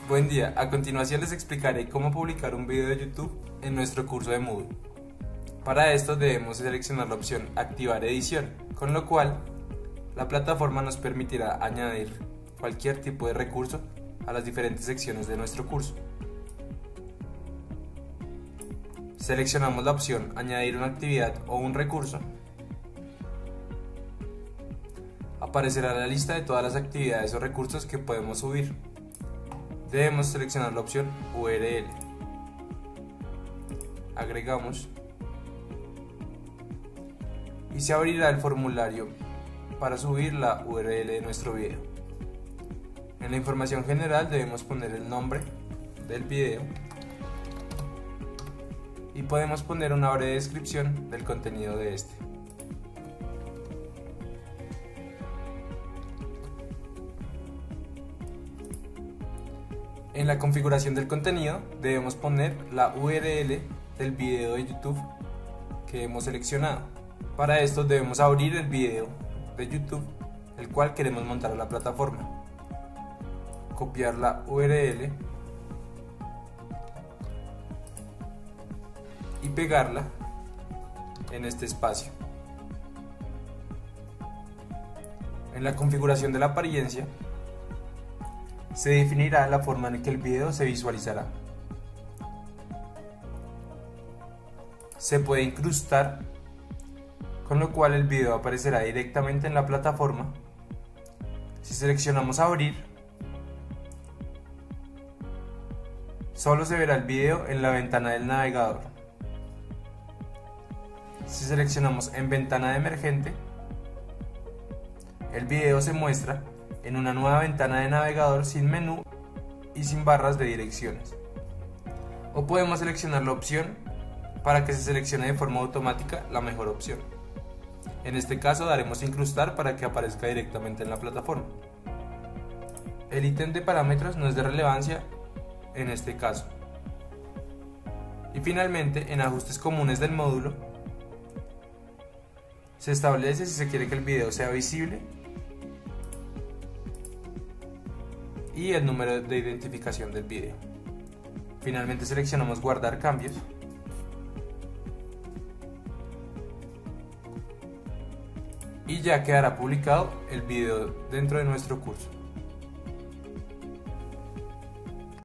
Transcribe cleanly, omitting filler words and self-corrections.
Buen día, a continuación les explicaré cómo publicar un video de YouTube en nuestro curso de Moodle. Para esto debemos seleccionar la opción Activar edición, con lo cual la plataforma nos permitirá añadir cualquier tipo de recurso a las diferentes secciones de nuestro curso. Seleccionamos la opción Añadir una actividad o un recurso. Aparecerá la lista de todas las actividades o recursos que podemos subir. Debemos seleccionar la opción URL. Agregamos y se abrirá el formulario para subir la URL de nuestro video. En la información general debemos poner el nombre del video y podemos poner una breve descripción del contenido de este. En la configuración del contenido debemos poner la URL del video de YouTube que hemos seleccionado. Para esto debemos abrir el video de YouTube el cual queremos montar a la plataforma. Copiar la URL y pegarla en este espacio. En la configuración de la apariencia se definirá la forma en que el video se visualizará. Se puede incrustar, con lo cual el video aparecerá directamente en la plataforma. Si seleccionamos abrir, solo se verá el video en la ventana del navegador. Si seleccionamos en ventana de emergente, el video se muestra en una nueva ventana de navegador sin menú y sin barras de direcciones. O podemos seleccionar la opción para que se seleccione de forma automática la mejor opción. En este caso daremos incrustar para que aparezca directamente en la plataforma. El ítem de parámetros no es de relevancia en este caso. Y finalmente, en ajustes comunes del módulo, se establece si se quiere que el video sea visible y el número de identificación del video. Finalmente seleccionamos guardar cambios y ya quedará publicado el video dentro de nuestro curso.